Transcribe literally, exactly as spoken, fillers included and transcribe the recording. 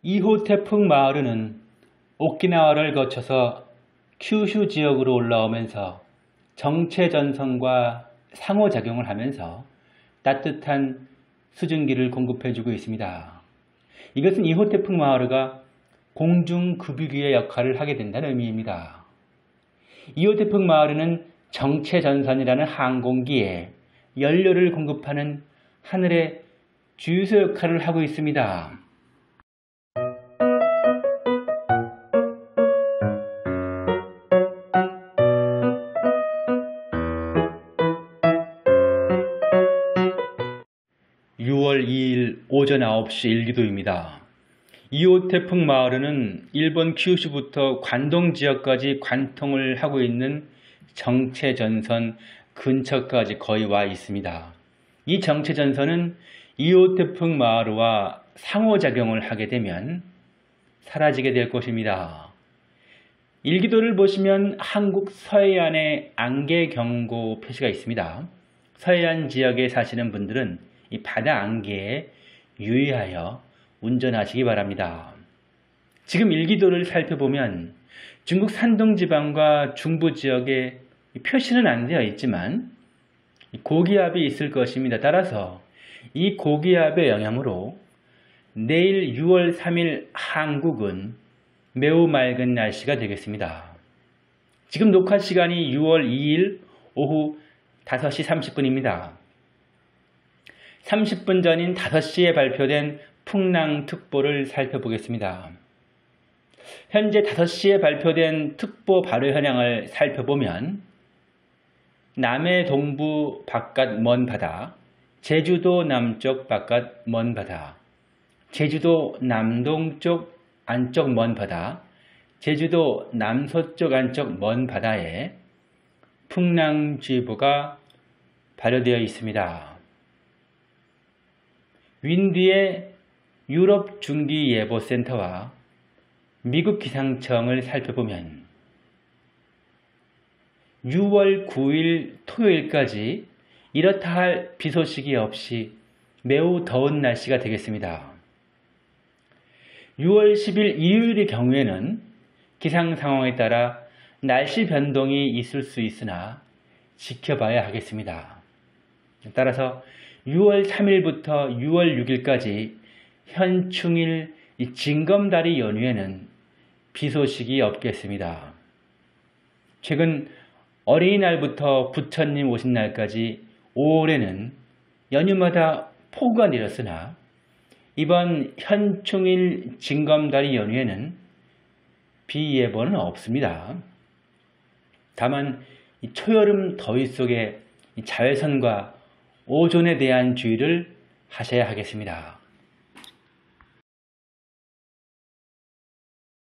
이 호 태풍 마하루는 오키나와를 거쳐서 큐슈 지역으로 올라오면서 정체전선과 상호작용을 하면서 따뜻한 수증기를 공급해주고 있습니다. 이것은 이 호 태풍 마하루가 공중급유기의 역할을 하게 된다는 의미입니다. 이 호 태풍 마하루는 정체전선이라는 항공기에 연료를 공급하는 하늘의 주유소 역할을 하고 있습니다. 유월 이일 오전 아홉 시 일기도입니다. 이 호 태풍 마하루는 일본 큐슈부터 관동 지역까지 관통을 하고 있는 정체전선 근처까지 거의 와 있습니다. 이 정체전선은 이 호 태풍 마하루와 상호작용을 하게 되면 사라지게 될 것입니다. 일기도를 보시면 한국 서해안에 안개경고 표시가 있습니다. 서해안 지역에 사시는 분들은 이 바다 안개에 유의하여 운전하시기 바랍니다. 지금 일기도를 살펴보면 중국 산동지방과 중부 지역에 표시는 안 되어 있지만 고기압이 있을 것입니다. 따라서 이 고기압의 영향으로 내일 유월 삼일 한국은 매우 맑은 날씨가 되겠습니다. 지금 녹화 시간이 유월 이일 오후 다섯 시 삼십 분입니다. 삼십 분 전인 다섯 시에 발표된 풍랑특보를 살펴보겠습니다. 현재 다섯 시에 발표된 특보 발효 현황을 살펴보면 남해 동부 바깥 먼 바다, 제주도 남쪽 바깥 먼 바다, 제주도 남동쪽 안쪽 먼 바다, 제주도 남서쪽 안쪽 먼 바다에 풍랑주의보가 발효되어 있습니다. 윈디의 유럽 중기예보센터와 미국 기상청을 살펴보면 유월 구일 토요일까지 이렇다 할 비 소식이 없이 매우 더운 날씨가 되겠습니다. 유월 십일 일요일의 경우에는 기상 상황에 따라 날씨 변동이 있을 수 있으나 지켜봐야 하겠습니다. 따라서 유월 삼일부터 유월 육일까지 현충일 징검다리 연휴에는 비 소식이 없겠습니다. 최근 어린이날부터 부처님 오신 날까지 오월에는 연휴마다 폭우가 내렸으나 이번 현충일 징검다리 연휴에는 비 예보는 없습니다. 다만 초여름 더위 속에 자외선과 오존에 대한 주의를 하셔야 하겠습니다.